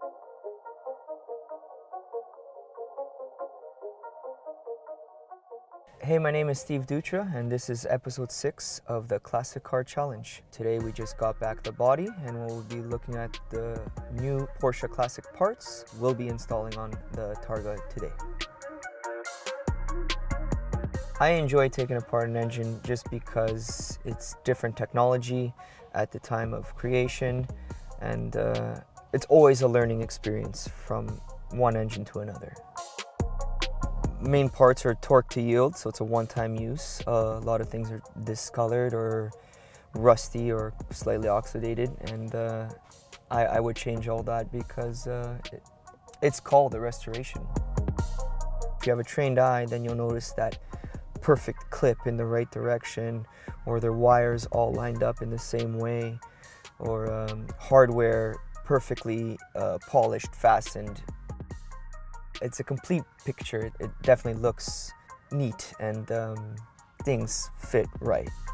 Hey, my name is Steve Dutra, and this is episode 6 of the Classic Car Challenge. Today we just got back the body, and we'll be looking at the new Porsche Classic parts we'll be installing on the Targa today. I enjoy taking apart an engine just because it's different technology at the time of creation, and it's always a learning experience from one engine to another. Main parts are torque to yield, so it's a one-time use. A lot of things are discolored or rusty or slightly oxidated, and I would change all that because it's called a restoration. If you have a trained eye, then you'll notice that perfect clip in the right direction, or their wires all lined up in the same way, or hardware perfectly polished, fastened. It's a complete picture. It definitely looks neat, and things fit right.